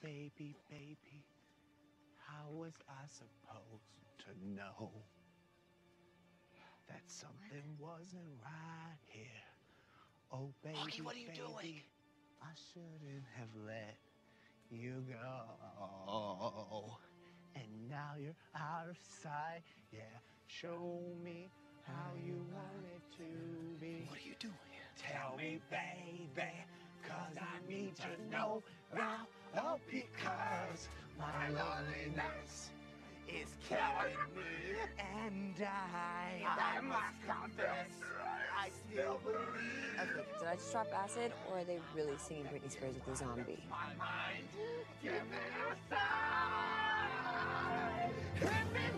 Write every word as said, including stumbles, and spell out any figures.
baby, baby, how was I supposed to know that something wasn't right here? Oh, baby, Augie, what are you baby, doing? I shouldn't have let you go. And now you're out of sight, yeah. Show me how you want it to be. What are you doing? Tell me, baby, cause I need to know now. Oh, because my loneliness is killing me. And I, I must confess, I still believe. Okay, did I just drop acid, or are they really singing Britney Spears with a zombie? My mind, give me a sign. Hit me